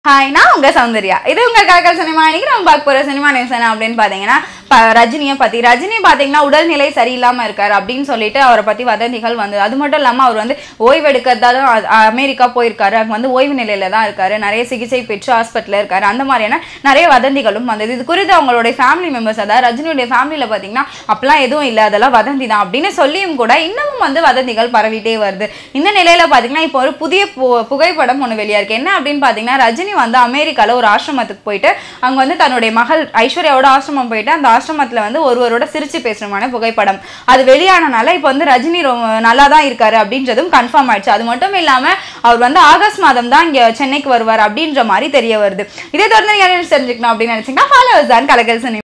Hi நான் உங்க சௌந்தர்யா. இது உங்க கலக்கல் சினிமா. இன்னைக்கு நம்ம பார்க்க போற சினிமா நியூஸ் என்ன அப்படின்னு பாத்தீங்கன்னா ரஜினியை பத்தி. ரஜினி பாத்தீங்கன்னா உடல்நிலை சரியில்லாம இருக்காரு அப்படின்னு சொல்லிட்டு அவரை பத்தி வதந்திகள் வந்தது. அது மட்டும் இல்லாம அவர் வந்து ஓய்வு எடுக்கிறதாலும் அமெரிக்கா போயிருக்காரு. அங்க வந்து ஓய்வு நிலையில தான் இருக்காரு. நிறைய சிகிச்சை பெற்று ஹாஸ்பிட்டல்ல இருக்காரு. அந்த மாதிரியான நிறைய வதந்திகளும் வந்தது. இது குறித்து அவங்களுடைய ஃபேமிலி மெம்பர்ஸ், அதாவது ரஜினியுடைய ஃபேமிலியில பாத்தீங்கன்னா அப்பெல்லாம் எதுவும் இல்லை, அதெல்லாம் வதந்தி தான் அப்படின்னு சொல்லியும் கூட இன்னமும் வந்து வதந்திகள் பரவிட்டே வருது. இந்த நிலையில பாத்தீங்கன்னா இப்போ ஒரு புதிய புகைப்படம் ஒண்ணு வெளியா இருக்கு. என்ன அப்படின்னு பாத்தீங்கன்னா ரஜினி வந்து அமெரிக்கால ஒரு ஆசிரமத்துக்கு போயிட்டு அங்க வந்து தன்னுடைய மகள் ஐஸ்வர்யாவோட ஆசிரமம் போயிட்டு அந்த ஆசிரமத்துல வந்து ஒருவரோட சிரிச்சு பேசுறமான புகைப்படம் அது வெளியானனால இப்போ வந்து ரஜினி நல்லா தான் இருக்காரு அப்படின்றதும் கன்ஃபார்ம் ஆயிடுச்சு. அது மட்டும் இல்லாம அவர் வந்து ஆகஸ்ட் மாதம் தான் இங்க சென்னைக்கு வருவார் அப்படின்ற மாதிரி தெரிய வருது. இதே தொடர்ந்து நீங்க தெரிஞ்சுக்கணும் அப்படின்னு நினைச்சீங்கன்னா ஃபாலோவர்ஸ் தான் கலக்கல் சினிமா.